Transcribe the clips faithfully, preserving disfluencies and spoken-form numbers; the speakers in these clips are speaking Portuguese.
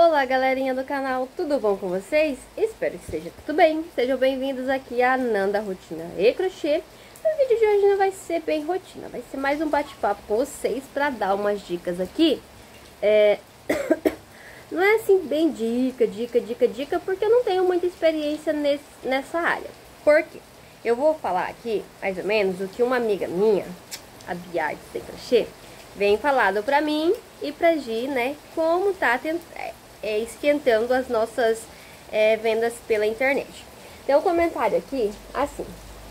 Olá, galerinha do canal, tudo bom com vocês? Espero que esteja tudo bem. Sejam bem-vindos aqui a Nanda Rotina e Crochê. O vídeo de hoje não vai ser bem rotina, vai ser mais um bate-papo com vocês para dar umas dicas aqui. É... não é assim bem dica, dica, dica, dica, porque eu não tenho muita experiência nesse, nessa área. Por quê? Eu vou falar aqui, mais ou menos, o que uma amiga minha, a Bia Artes de Crochê, vem falado pra mim e pra Gi, né, como tá tent... é, esquentando as nossas é, vendas pela internet. Tem um comentário aqui, assim,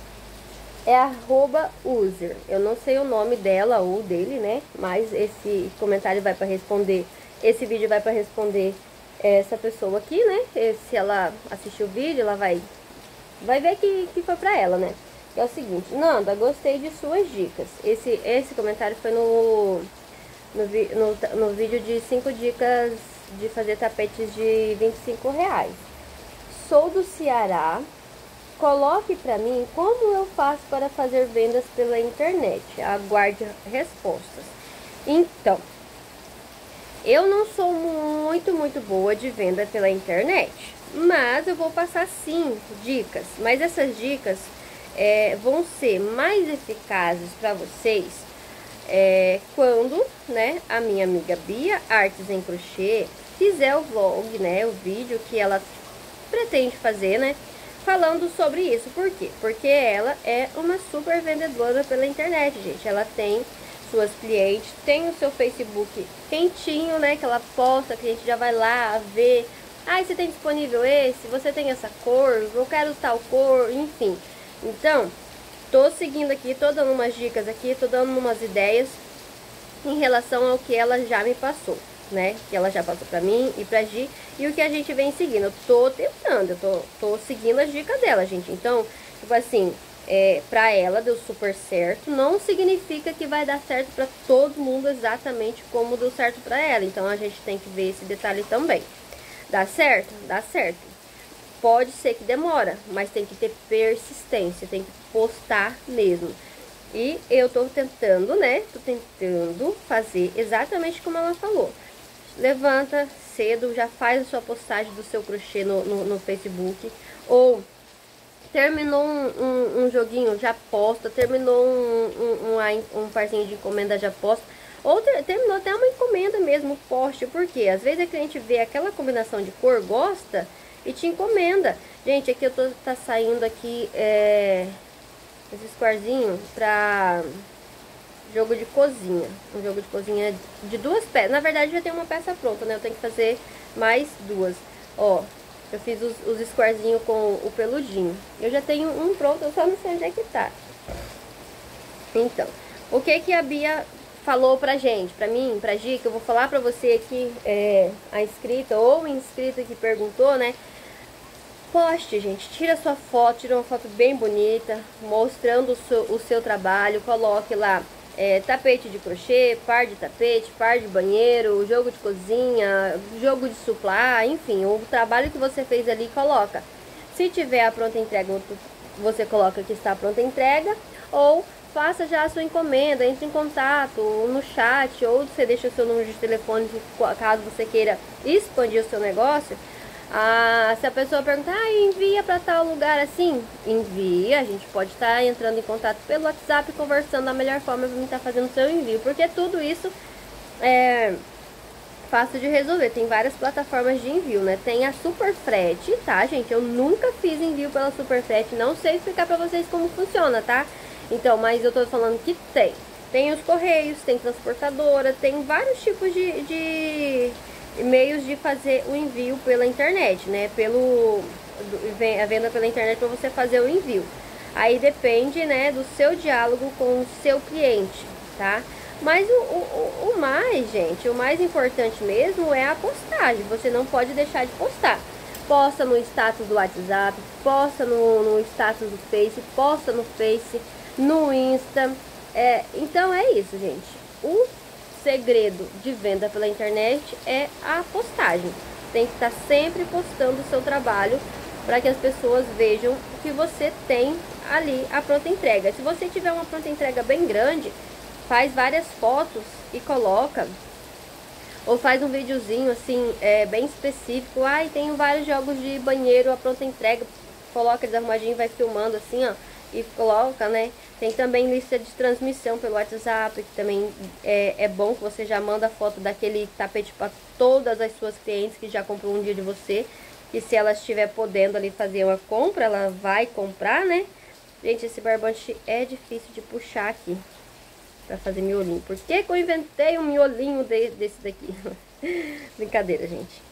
é arroba user, eu não sei o nome dela ou dele, né, mas esse comentário vai pra responder, esse vídeo vai pra responder essa pessoa aqui, né, se ela assistir o vídeo, ela vai, vai ver que, que foi pra ela, né. É o seguinte: Nanda, gostei de suas dicas. Esse, esse comentário foi no, no, no, no vídeo de cinco dicas de fazer tapetes de vinte e cinco reais. Sou do Ceará. Coloque pra mim como eu faço para fazer vendas pela internet. Aguarde respostas. Então, eu não sou muito, muito boa de venda pela internet, mas eu vou passar sim dicas. Mas essas dicas É, vão ser mais eficazes para vocês é, quando, né, a minha amiga Bia Artes em Crochê fizer o vlog, né, o vídeo que ela pretende fazer, né, falando sobre isso. Por quê? Porque ela é uma super vendedora pela internet, gente. Ela tem suas clientes, tem o seu Facebook quentinho, né, que ela posta, que a gente já vai lá ver. Ah, você tem disponível esse? Você tem essa cor? Eu quero tal cor, enfim. Então, tô seguindo aqui, tô dando umas dicas aqui, tô dando umas ideias em relação ao que ela já me passou, né? Que ela já passou pra mim e pra Gi, e o que a gente vem seguindo. Eu tô tentando, eu tô, tô seguindo as dicas dela, gente. Então, tipo assim, é, pra ela deu super certo, não significa que vai dar certo pra todo mundo exatamente como deu certo pra ela. Então, a gente tem que ver esse detalhe também. Dá certo? Dá certo. Pode ser que demora, mas tem que ter persistência, tem que postar mesmo. E eu tô tentando, né? Tô tentando fazer exatamente como ela falou. Levanta cedo, já faz a sua postagem do seu crochê no, no, no Facebook. Ou terminou um, um, um joguinho, já posta. Terminou um, um, um, um parzinho de encomenda, já posta. Ou ter, terminou até uma encomenda mesmo, poste. Por quê? Às vezes a cliente vê aquela combinação de cor, gosta e te encomenda. Gente, aqui eu tô tá saindo aqui é, esse squarezinho pra jogo de cozinha. Um jogo de cozinha de duas peças. Na verdade já tem uma peça pronta, né? Eu tenho que fazer mais duas. Ó, eu fiz os, os squarezinhos com o peludinho. Eu já tenho um pronto, eu só não sei onde é que tá. Então, o que que a Bia falou pra gente, pra mim, pra Gi, que eu vou falar pra você aqui, é, a inscrita ou inscrita que perguntou, né? Poste, gente, tira sua foto, tira uma foto bem bonita, mostrando o seu, o seu trabalho, coloque lá é, tapete de crochê, par de tapete, par de banheiro, jogo de cozinha, jogo de suplá, enfim, o trabalho que você fez ali, coloca. Se tiver a pronta entrega, você coloca que está a pronta entrega, ou faça já a sua encomenda, entre em contato no chat, ou você deixa o seu número de telefone caso você queira expandir o seu negócio. Ah, se a pessoa perguntar, ah, envia para tal lugar assim, envia, a gente pode estar tá entrando em contato pelo WhatsApp, conversando da melhor forma para mim estar tá fazendo o seu envio, porque tudo isso é fácil de resolver. Tem várias plataformas de envio, né? Tem a Superfrete, tá, gente? Eu nunca fiz envio pela Superfrete, não sei explicar para vocês como funciona, tá? Então, mas eu tô falando que tem. Tem os correios, tem transportadora, tem vários tipos de... de meios de fazer o envio pela internet, né? Pelo a venda pela internet para você fazer o envio. Aí depende, né, do seu diálogo com o seu cliente, tá? Mas o, o, o mais, gente, o mais importante mesmo é a postagem. Você não pode deixar de postar. Posta no status do WhatsApp, posta no, no status do Face, posta no Face, no Insta. É, então é isso, gente. O segredo de venda pela internet é a postagem. Tem que estar sempre postando o seu trabalho para que as pessoas vejam que você tem ali a pronta entrega. Se você tiver uma pronta entrega bem grande, faz várias fotos e coloca Ou faz um videozinho assim, é, bem específico. Ai, tenho vários jogos de banheiro, a pronta entrega. Coloca eles arrumadinho, vai filmando assim, ó. E coloca, né? Tem também lista de transmissão pelo WhatsApp, que também é, é bom, que você já manda foto daquele tapete para todas as suas clientes que já comprou um dia de você. E se ela estiver podendo ali fazer uma compra, ela vai comprar, né? Gente, esse barbante é difícil de puxar aqui pra fazer miolinho. Por que que eu inventei um miolinho de, desse daqui? Brincadeira, gente.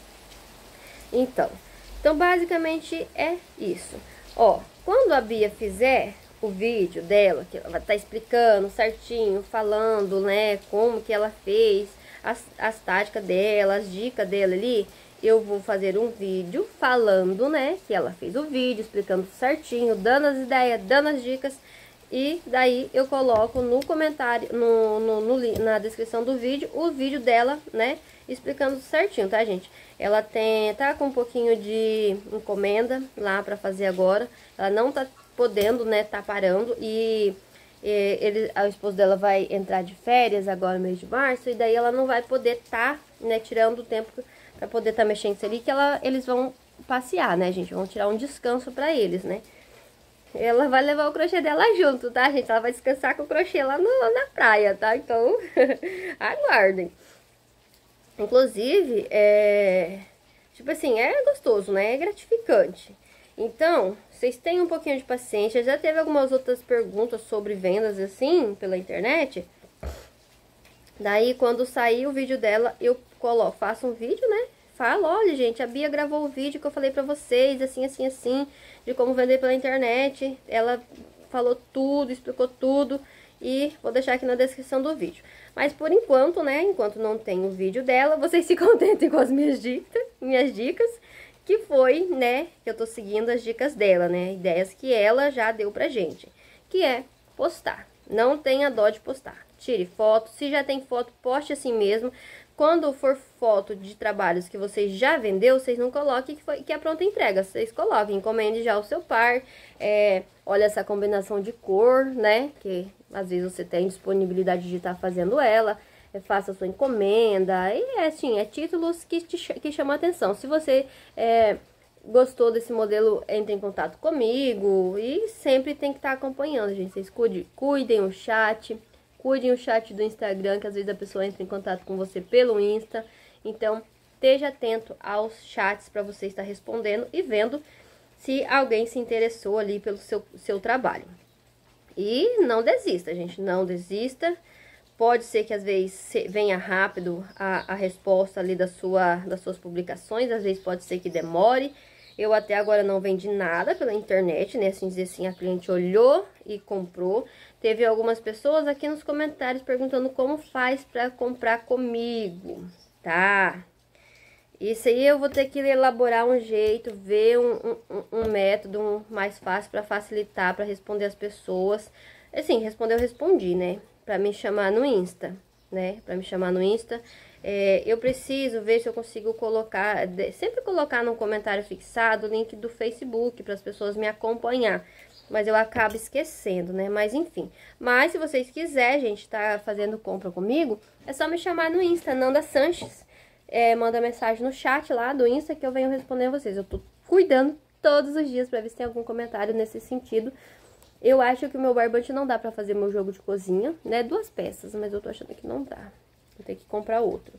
Então, então, basicamente é isso. Ó, quando a Bia fizer o vídeo dela, que ela vai estar explicando certinho, falando, né, como que ela fez, as, as táticas dela, as dicas dela ali, eu vou fazer um vídeo falando, né, que ela fez o vídeo, explicando certinho, dando as ideias, dando as dicas. E daí eu coloco no comentário, no, no, no, na descrição do vídeo, o vídeo dela, né, explicando certinho, tá, gente? Ela tem, tá com um pouquinho de encomenda lá pra fazer agora. Ela não tá podendo, né, tá parando. E, e ele, o esposo dela vai entrar de férias agora no mês de março. E daí ela não vai poder tá, né, tirando o tempo pra poder tá mexendo isso ali. Que ela, eles vão passear, né, gente? Vão tirar um descanso pra eles, né? Ela vai levar o crochê dela junto, tá, gente? Ela vai descansar com o crochê lá no, na praia, tá? Então, aguardem. Inclusive, é... tipo assim, é gostoso, né? É gratificante. Então, vocês tenham um pouquinho de paciência. Já teve algumas outras perguntas sobre vendas, assim, pela internet. Daí, quando sair o vídeo dela, eu coloco, faço um vídeo, né? Falo, olha, gente, a Bia gravou o vídeo que eu falei pra vocês, assim, assim, assim, de como vender pela internet. Ela falou tudo, explicou tudo, e vou deixar aqui na descrição do vídeo. Mas por enquanto, né, enquanto não tem o vídeo dela, vocês se contentem com as minhas dicas, minhas dicas, que foi, né, que eu tô seguindo as dicas dela, né, ideias que ela já deu pra gente, que é postar. Não tenha dó de postar. Tire foto, se já tem foto, poste assim mesmo. Quando for foto de trabalhos que você já vendeu, vocês não coloquem que, foi, que é pronta entrega. Vocês coloquem, encomende já o seu par. É, olha essa combinação de cor, né? Que às vezes você tem disponibilidade de estar tá fazendo ela. É, faça a sua encomenda. E é assim, é títulos que, te, que chamam a atenção. Se você é, gostou desse modelo, entre em contato comigo. E sempre tem que estar tá acompanhando, gente. Vocês cuidem, cuidem o chat. Cuidem o chat do Instagram, que às vezes a pessoa entra em contato com você pelo Insta. Então, esteja atento aos chats para você estar respondendo e vendo se alguém se interessou ali pelo seu, seu trabalho. E não desista, gente, não desista. Pode ser que às vezes venha rápido a, a resposta ali da sua, das suas publicações, às vezes pode ser que demore. Eu até agora não vendi nada pela internet, né? Assim dizer assim, a cliente olhou e comprou. Teve algumas pessoas aqui nos comentários perguntando como faz pra comprar comigo, tá? Isso aí eu vou ter que elaborar um jeito, ver um, um, um método mais fácil pra facilitar, pra responder as pessoas. Assim, responder eu respondi, né? Pra me chamar no Insta, né? Pra me chamar no Insta. É, eu preciso ver se eu consigo colocar, sempre colocar no comentário fixado o link do Facebook para as pessoas me acompanhar. Mas eu acabo esquecendo, né? Mas enfim. Mas se vocês quiserem, gente, tá fazendo compra comigo, é só me chamar no Insta, Nanda Sanches. É, manda mensagem no chat lá do Insta que eu venho responder a vocês. Eu tô cuidando todos os dias para ver se tem algum comentário nesse sentido. Eu acho que o meu barbante não dá pra fazer meu jogo de cozinha, né? Duas peças, mas eu tô achando que não dá. Vou ter que comprar outro.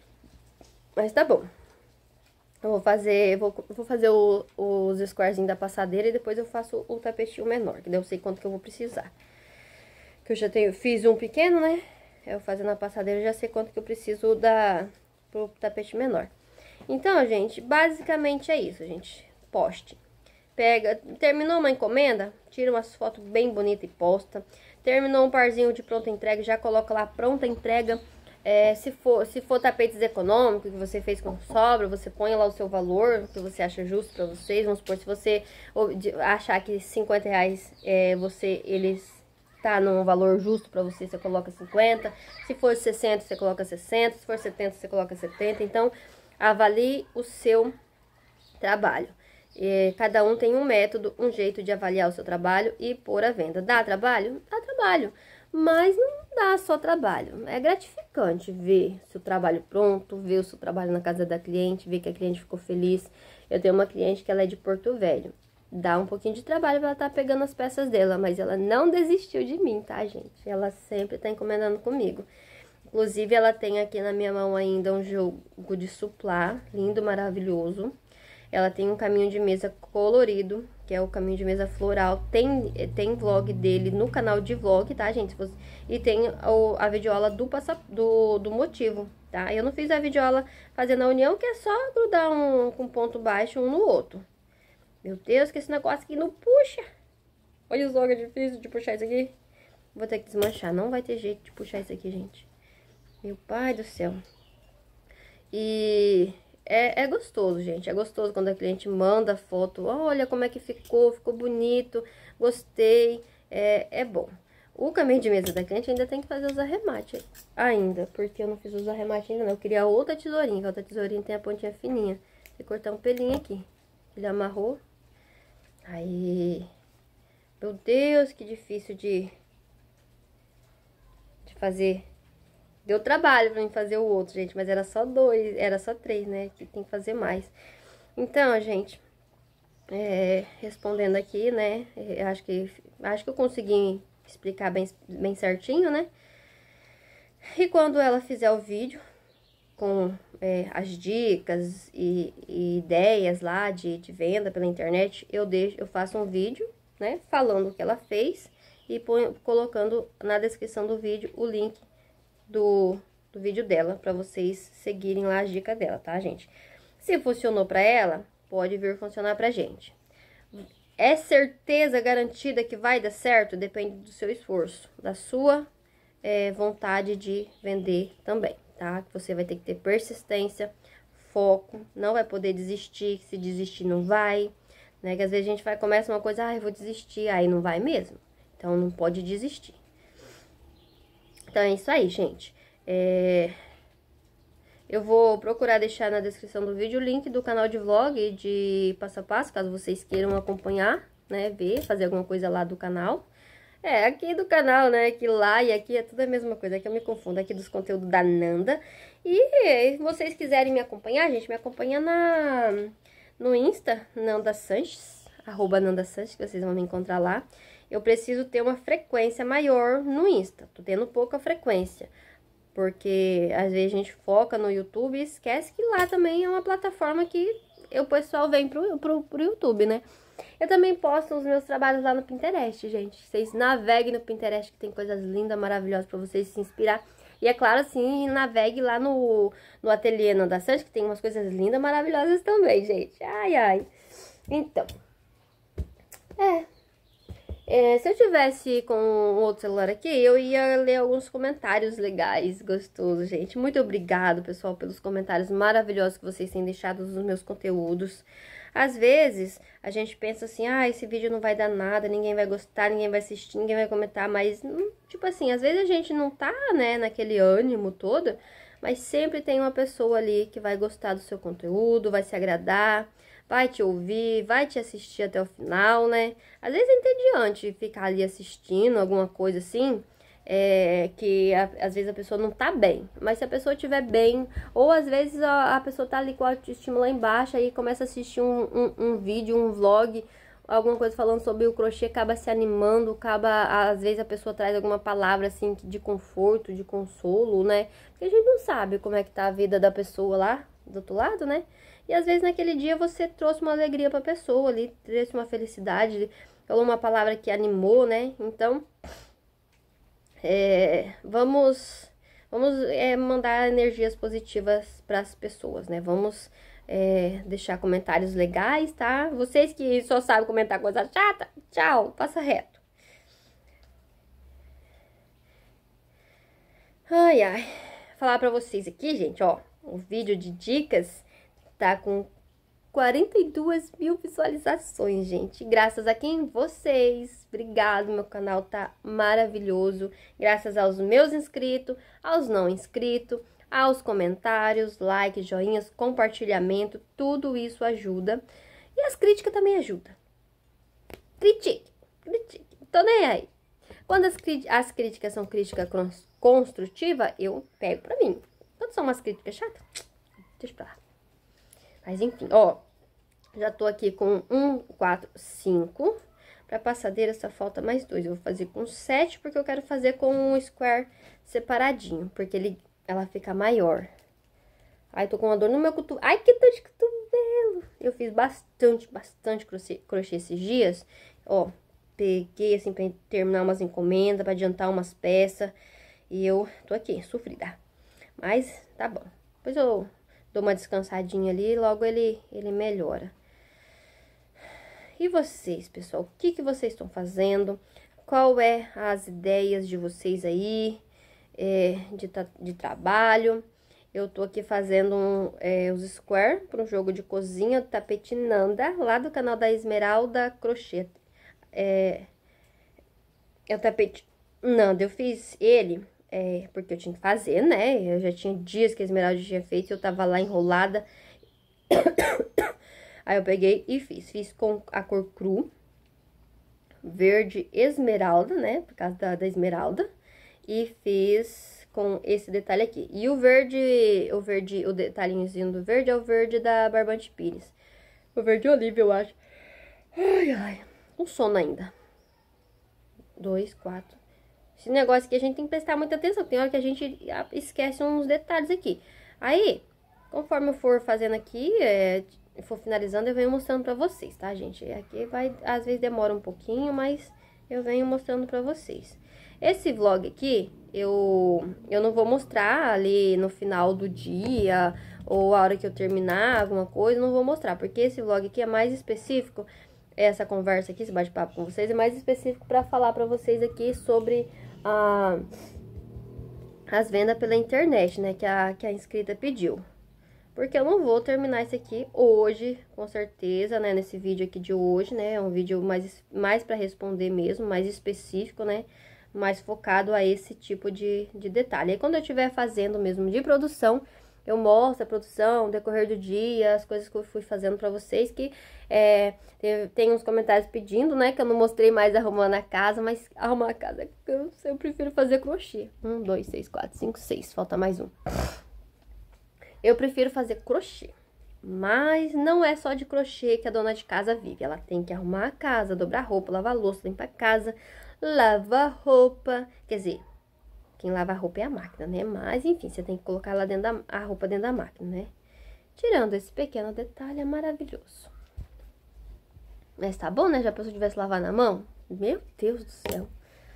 Mas tá bom. Eu vou fazer, vou, vou fazer o, os squarezinhos da passadeira e depois eu faço o tapetinho menor, que daí eu sei quanto que eu vou precisar. Que eu já tenho, fiz um pequeno, né? Eu fazendo a passadeira, eu já sei quanto que eu preciso da, pro tapete menor. Então, gente, basicamente é isso, gente. Poste. Pega, terminou uma encomenda, tira umas fotos bem bonitas e posta. Terminou um parzinho de pronta entrega, já coloca lá pronta entrega. É, se, for, se for tapetes econômicos que você fez com sobra, você põe lá o seu valor que você acha justo pra vocês. Vamos supor, se você achar que cinquenta reais é, você, eles tá num valor justo pra você, você coloca cinquenta. Se for sessenta, você coloca sessenta. Se for setenta, você coloca setenta. Então, avalie o seu trabalho. É, cada um tem um método, um jeito de avaliar o seu trabalho e pôr à venda. Dá trabalho? Dá trabalho. Mas não dá só trabalho. É gratificante ver seu trabalho pronto, ver o seu trabalho na casa da cliente, ver que a cliente ficou feliz. Eu tenho uma cliente que ela é de Porto Velho. Dá um pouquinho de trabalho pra ela estar pegando as peças dela, mas ela não desistiu de mim, tá, gente? Ela sempre tá encomendando comigo. Inclusive, ela tem aqui na minha mão ainda um jogo de suplá, lindo, maravilhoso. Ela tem um caminho de mesa colorido, que é o caminho de mesa floral. Tem, tem vlog dele no canal de vlog, tá, gente? E tem o, a videoaula do, do, do motivo, tá? Eu não fiz a videoaula fazendo a união, que é só grudar um com ponto baixo um no outro. Meu Deus, que esse negócio aqui não puxa. Olha o zoga difícil de puxar isso aqui. Vou ter que desmanchar, não vai ter jeito de puxar isso aqui, gente. Meu pai do céu. E é, é gostoso, gente. É gostoso quando a cliente manda foto. Olha como é que ficou, ficou bonito, gostei. É, é bom. O caminho de mesa da cliente ainda tem que fazer os arremates ainda, porque eu não fiz os arremates ainda não. Eu queria outra tesourinha, que a outra tesourinha tem a pontinha fininha. Tem que cortar um pelinho aqui. Ele amarrou. Aí, meu Deus, que difícil de, de fazer. Deu trabalho pra mim fazer o outro, gente, mas era só dois, era só três, né, que tem que fazer mais. Então, gente, é, respondendo aqui, né, eu acho que, acho que eu consegui explicar bem, bem certinho, né. E quando ela fizer o vídeo com é, as dicas e, e ideias lá de, de venda pela internet, eu deixo, eu faço um vídeo, né, falando o que ela fez e põe, colocando na descrição do vídeo o link do, do vídeo dela, para vocês seguirem lá as dicas dela, tá, gente? Se funcionou para ela, pode vir funcionar pra gente. É certeza garantida que vai dar certo? Depende do seu esforço, da sua é, vontade de vender também. Tá? Você vai ter que ter persistência, foco, não vai poder desistir, se desistir não vai, né? Que às vezes a gente vai, começa uma coisa, ah, eu vou desistir, aí não vai mesmo. Então, não pode desistir. Então, é isso aí, gente. É... Eu vou procurar deixar na descrição do vídeo o link do canal de vlog de passo a passo, caso vocês queiram acompanhar, né? Ver, fazer alguma coisa lá do canal. É, aqui do canal, né, que lá e aqui é tudo a mesma coisa, aqui eu me confundo, aqui dos conteúdos da Nanda. E se vocês quiserem me acompanhar, gente, me acompanha na, no Insta, Nanda Sanches, arroba Nanda Sanches, que vocês vão me encontrar lá. Eu preciso ter uma frequência maior no Insta, tô tendo pouca frequência, porque às vezes a gente foca no YouTube e esquece que lá também é uma plataforma que o pessoal vem pro, pro, pro YouTube, né? Eu também posto os meus trabalhos lá no Pinterest, gente. Vocês naveguem no Pinterest, que tem coisas lindas, maravilhosas pra vocês se inspirar. E é claro, assim, navegue lá no, no ateliê Nanda Sanches, que tem umas coisas lindas, maravilhosas também, gente. Ai, ai. Então, é... É, se eu tivesse com outro celular aqui, eu ia ler alguns comentários legais, gostosos, gente. Muito obrigado, pessoal, pelos comentários maravilhosos que vocês têm deixado nos meus conteúdos. Às vezes, a gente pensa assim, ah, esse vídeo não vai dar nada, ninguém vai gostar, ninguém vai assistir, ninguém vai comentar, mas, tipo assim, às vezes a gente não tá, né, naquele ânimo todo, mas sempre tem uma pessoa ali que vai gostar do seu conteúdo, vai se agradar, vai te ouvir, vai te assistir até o final, né? Às vezes é entediante ficar ali assistindo alguma coisa assim, é, que a, às vezes a pessoa não tá bem. Mas se a pessoa estiver bem, ou às vezes a, a pessoa tá ali com a autoestima lá embaixo, aí começa a assistir um, um, um vídeo, um vlog, alguma coisa falando sobre o crochê, acaba se animando, acaba, às vezes a pessoa traz alguma palavra assim de conforto, de consolo, né? Porque a gente não sabe como é que tá a vida da pessoa lá, do outro lado, né? E às vezes naquele dia você trouxe uma alegria pra pessoa ali, trouxe uma felicidade, falou uma palavra que animou, né? Então, é, vamos, vamos é, mandar energias positivas pras pessoas, né? Vamos é, deixar comentários legais, tá? Vocês que só sabem comentar coisa chata, tchau, passa reto. Ai, ai. Falar pra vocês aqui, gente, ó, o vídeo de dicas tá com quarenta e duas mil visualizações, gente. Graças a quem? Vocês. Obrigado, meu canal tá maravilhoso. Graças aos meus inscritos, aos não inscritos, aos comentários, likes, joinhas, compartilhamento. Tudo isso ajuda. E as críticas também ajudam. Critique, critique. Tô nem aí. Quando as, as críticas são críticas construtiva, eu pego pra mim. Quando são umas críticas chatas, deixa pra lá. Mas enfim, ó, já tô aqui com um, quatro, cinco. Pra passadeira só falta mais dois. Eu vou fazer com sete, porque eu quero fazer com um square separadinho, porque ele, ela fica maior. Ai, tô com uma dor no meu cotovelo. Ai, que dor de cotovelo. Eu fiz bastante, bastante crochê, crochê esses dias. Ó, peguei assim pra terminar umas encomendas, pra adiantar umas peças. E eu tô aqui, sofrida. Mas tá bom. Depois eu dou uma descansadinha ali e logo ele, ele melhora. E vocês, pessoal? O que, que vocês estão fazendo? Qual é as ideias de vocês aí é, de, de trabalho? Eu tô aqui fazendo um, é, os square para um jogo de cozinha, tapete Nanda, lá do canal da Esmeralda Crochê. É, é o tapete Nanda, eu fiz ele é, porque eu tinha que fazer, né? Eu já tinha dias que a Esmeralda tinha feito e eu tava lá enrolada. Aí eu peguei e fiz. Fiz com a cor cru, verde esmeralda, né? Por causa da, da esmeralda. E fiz com esse detalhe aqui. E o verde, o verde, o detalhinhozinho do verde é o verde da Barbante Pires. O verde oliva, eu acho. Ai, ai. Com sono ainda. Dois, quatro. Esse negócio aqui a gente tem que prestar muita atenção. Tem hora que a gente esquece uns detalhes aqui. Aí, conforme eu for fazendo aqui, é, for finalizando, eu venho mostrando pra vocês, tá, gente? Aqui vai, às vezes demora um pouquinho, mas eu venho mostrando pra vocês. Esse vlog aqui, eu, eu não vou mostrar ali no final do dia, ou a hora que eu terminar alguma coisa, não vou mostrar, porque esse vlog aqui é mais específico, essa conversa aqui, esse bate-papo com vocês, é mais específico pra falar pra vocês aqui sobre a, as vendas pela internet, né, que a, que a inscrita pediu. Porque eu não vou terminar isso aqui hoje, com certeza, né, nesse vídeo aqui de hoje, né, é um vídeo mais, mais pra responder mesmo, mais específico, né, mais focado a esse tipo de, de detalhe. Aí, quando eu estiver fazendo mesmo de produção, eu mostro a produção, o decorrer do dia, as coisas que eu fui fazendo pra vocês, que é, tem, tem uns comentários pedindo, né, que eu não mostrei mais arrumando a casa, mas arrumar a casa, eu, eu prefiro fazer crochê. Um, dois, seis, quatro, cinco, seis, falta mais um. Eu prefiro fazer crochê, mas não é só de crochê que a dona de casa vive. Ela tem que arrumar a casa, dobrar roupa, lavar louça, limpar a casa, lavar roupa. Quer dizer, quem lava a roupa é a máquina, né? Mas, enfim, você tem que colocar lá dentro da a roupa dentro da máquina, né? Tirando esse pequeno detalhe, é maravilhoso. Mas tá bom, né? Já pensou se eu tivesse lavar na mão? Meu Deus do céu.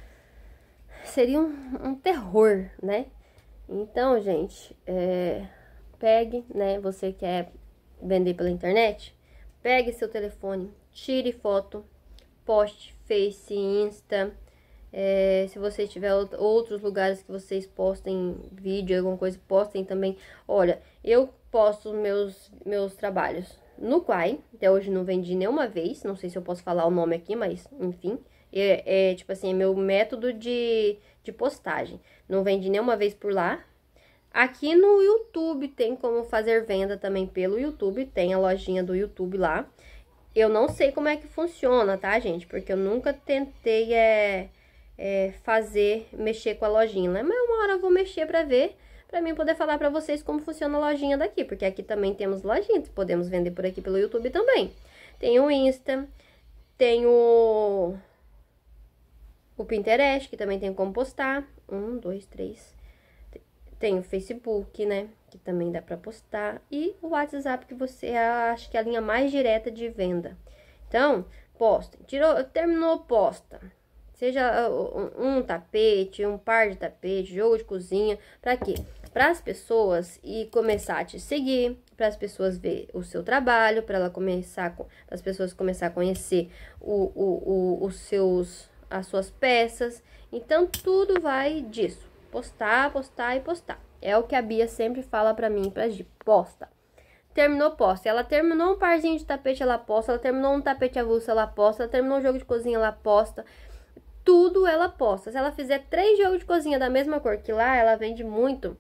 Seria um, um terror, né? Então, gente, é... pegue, né, você quer vender pela internet, pegue seu telefone, tire foto, poste, Face, Insta, é, se você tiver outros lugares que vocês postem vídeo, alguma coisa, postem também. Olha, eu posto meus, meus trabalhos no Quai, até hoje não vendi nenhuma vez, não sei se eu posso falar o nome aqui, mas enfim, é, é tipo assim, é meu método de, de postagem, não vendi nenhuma vez por lá. Aqui no YouTube tem como fazer venda também pelo YouTube, tem a lojinha do YouTube lá. Eu não sei como é que funciona, tá, gente? Porque eu nunca tentei é, é, fazer, mexer com a lojinha, né? Mas uma hora eu vou mexer pra ver, pra mim poder falar pra vocês como funciona a lojinha daqui. Porque aqui também temos lojinha, podemos vender por aqui pelo YouTube também. Tem o Insta, tem o, o Pinterest, que também tem como postar. Um, dois, três... Tem o Facebook, né, que também dá pra postar. E o WhatsApp, que você acha que é a linha mais direta de venda. Então, posta. Tirou, terminou, posta. Seja um, um tapete, um par de tapete, jogo de cozinha. Pra quê? Para as pessoas e começar a te seguir, para as pessoas ver o seu trabalho, para ela começar, para as pessoas começar a conhecer o, o, o, os seus, as suas peças. Então, tudo vai disso. Postar, postar e postar. É o que a Bia sempre fala pra mim, pra Gi. Posta. Terminou, posta. Ela terminou um parzinho de tapete, ela posta. Ela terminou um tapete avulso, ela posta. Ela terminou um jogo de cozinha, ela posta. Tudo ela posta. Se ela fizer três jogos de cozinha da mesma cor que lá, ela vende muito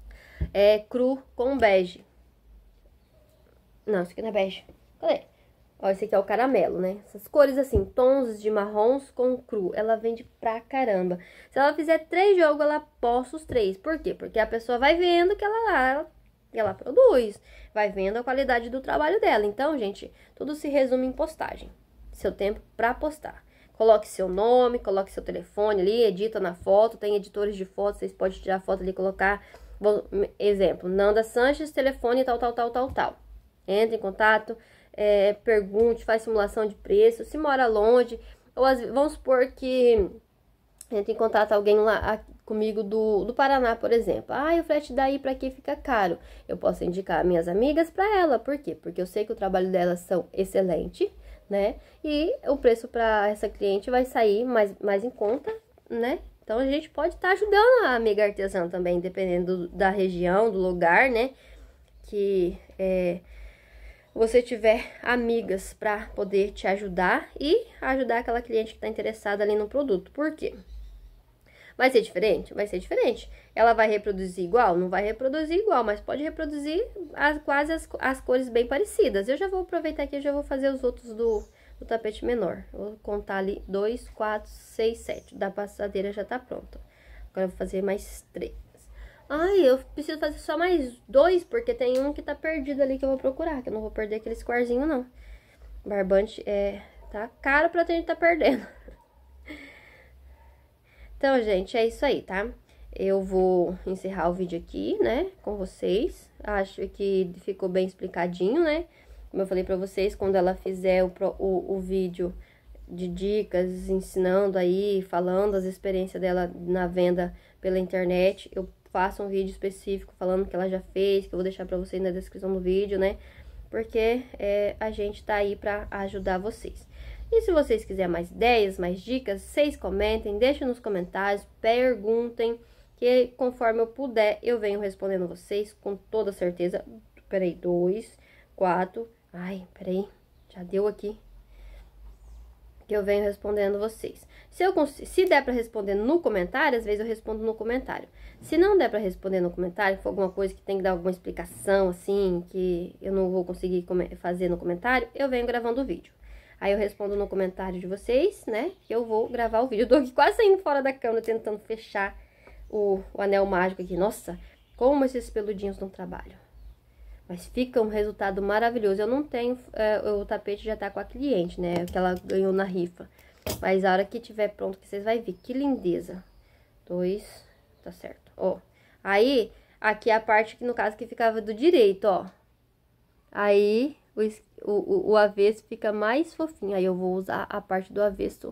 é, cru com bege. Não, isso aqui não é bege. Cadê? Ó, esse aqui é o caramelo, né? Essas cores assim, tons de marrons com cru. Ela vende pra caramba. Se ela fizer três jogos, ela posta os três. Por quê? Porque a pessoa vai vendo que ela lá, ela, ela produz. Vai vendo a qualidade do trabalho dela. Então, gente, tudo se resume em postagem. Seu tempo pra postar. Coloque seu nome, coloque seu telefone ali, edita na foto. Tem editores de foto, vocês podem tirar foto ali e colocar. Vou, exemplo, Nanda Sanches, telefone tal, tal, tal, tal, tal. Entre em contato. É, pergunte, faz simulação de preço, se mora longe, ou as, vamos supor que entre em contato alguém lá a, comigo do, do Paraná, por exemplo. Ah, o frete daí pra aqui fica caro. Eu posso indicar minhas amigas pra ela, por quê? Porque eu sei que o trabalho delas são excelente, né? E o preço pra essa cliente vai sair mais, mais em conta, né? Então a gente pode estar tá ajudando a amiga artesã também, dependendo do, da região, do lugar, né? Que é. Você tiver amigas para poder te ajudar e ajudar aquela cliente que está interessada ali no produto. Por quê? Vai ser diferente? Vai ser diferente. Ela vai reproduzir igual? Não vai reproduzir igual, mas pode reproduzir as, quase as, as cores bem parecidas. Eu já vou aproveitar aqui e já vou fazer os outros do, do tapete menor. Eu vou contar ali dois, quatro, seis, sete. Da passadeira já tá pronta. Agora eu vou fazer mais três. Ai, eu preciso fazer só mais dois, porque tem um que tá perdido ali que eu vou procurar, que eu não vou perder aquele squarezinho, não. Barbante é... tá caro pra gente tá perdendo. Então, gente, é isso aí, tá? Eu vou encerrar o vídeo aqui, né, com vocês. Acho que ficou bem explicadinho, né? Como eu falei pra vocês, quando ela fizer o, o, o vídeo de dicas, ensinando aí, falando as experiências dela na venda pela internet, eu faça um vídeo específico falando que ela já fez, que eu vou deixar pra vocês na descrição do vídeo, né? Porque é, a gente tá aí pra ajudar vocês. E se vocês quiserem mais ideias, mais dicas, vocês comentem, deixem nos comentários, perguntem, que conforme eu puder, eu venho respondendo vocês com toda certeza. Peraí, dois, quatro, ai, peraí, já deu aqui. Que eu venho respondendo vocês. Se, eu, se der para responder no comentário, às vezes eu respondo no comentário. Se não der para responder no comentário, for alguma coisa que tem que dar alguma explicação, assim, que eu não vou conseguir fazer no comentário, eu venho gravando o vídeo. Aí eu respondo no comentário de vocês, né, que eu vou gravar o vídeo. Eu tô aqui quase saindo fora da câmera, tentando fechar o, o anel mágico aqui. Nossa, como esses peludinhos não trabalham. Mas fica um resultado maravilhoso. Eu não tenho... É, o tapete já tá com a cliente, né? Que ela ganhou na rifa. Mas a hora que tiver pronto, que vocês vão ver. Que lindeza. Dois. Tá certo. Ó. Aí, aqui é a parte que, no caso, que ficava do direito, ó. Aí, o, o, o avesso fica mais fofinho. Aí, eu vou usar a parte do avesso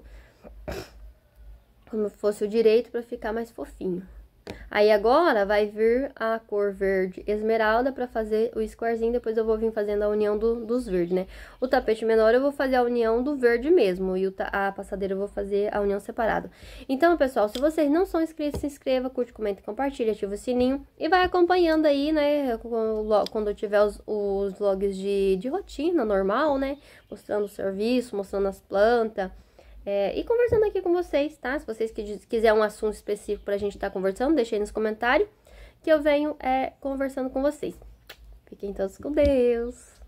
como fosse o direito pra ficar mais fofinho. Aí agora vai vir a cor verde esmeralda pra fazer o squarezinho, depois eu vou vir fazendo a união do, dos verdes, né? O tapete menor eu vou fazer a união do verde mesmo, e o, a passadeira eu vou fazer a união separada. Então, pessoal, se vocês não são inscritos, se inscreva, curte, comenta, compartilha, ativa o sininho e vai acompanhando aí, né? Quando eu tiver os, os vlogs de, de rotina normal, né? Mostrando o serviço, mostrando as plantas. É, e conversando aqui com vocês, tá? Se vocês quiserem um assunto específico pra gente estar tá conversando, deixem aí nos comentários que eu venho é, conversando com vocês. Fiquem todos com Deus!